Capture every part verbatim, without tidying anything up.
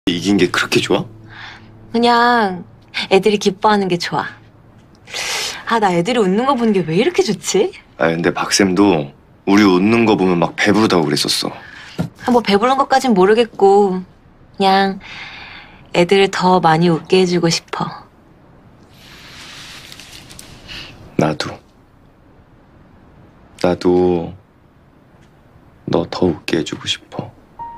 이긴 게 그렇게 좋아? 그냥 애들이 기뻐하는 게 좋아. 아, 나 애들이 웃는 거 보는 게 왜 이렇게 좋지? 아 근데 박쌤도 우리 웃는 거 보면 막 배부르다고 그랬었어. 아, 뭐 배부른 것까진 모르겠고 그냥 애들을 더 많이 웃게 해주고 싶어. 나도. 나도 너 더 웃게 해주고 싶어.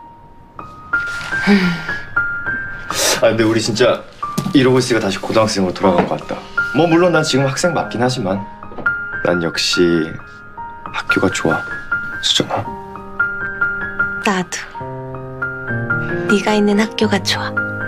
아 근데 우리 진짜 이러고 있으니까 다시 고등학생으로 돌아간 것 같다. 뭐 물론 난 지금 학생 맞긴 하지만 난 역시 학교가 좋아, 수정아. 나도 네가 있는 학교가 좋아.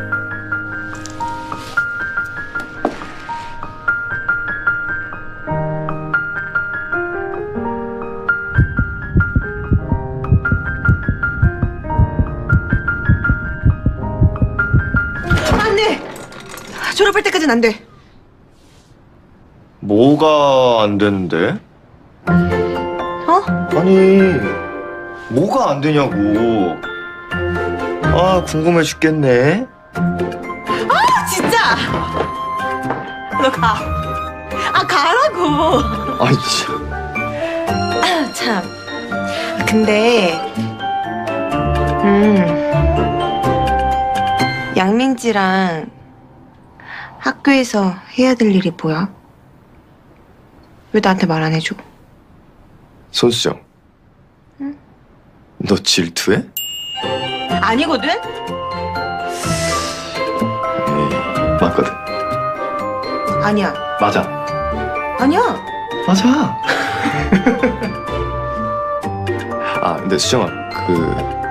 안 돼! 졸업할 때까지는 안 돼. 뭐가 안 되는데? 어? 아니 뭐가 안 되냐고. 아 궁금해 죽겠네. 아, 진짜! 너 가. 아, 가라고. 아이 참. 아, 참. 근데, 음, 양민지랑 학교에서 해야 될 일이 뭐야? 왜 나한테 말 안 해줘? 손수정. 응? 너 질투해? 아니거든? 에이, 맞거든. 아니야. 맞아. 아니야. 맞아. 아 근데 수정아 그